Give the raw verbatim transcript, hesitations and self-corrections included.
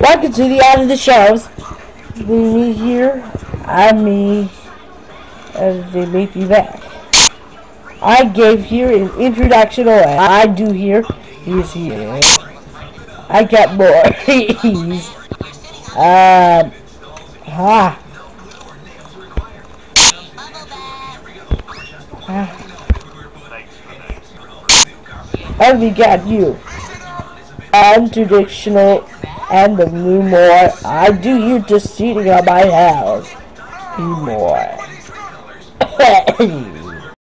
Welcome to the Out of the Shelves. Me here, I'm me, and they make me back. I gave here an introduction away. I do here, he's here. I got more. He's, um, ah. ah. And we got you. Untraditional and the new more. I do you just cheating on my house. You more.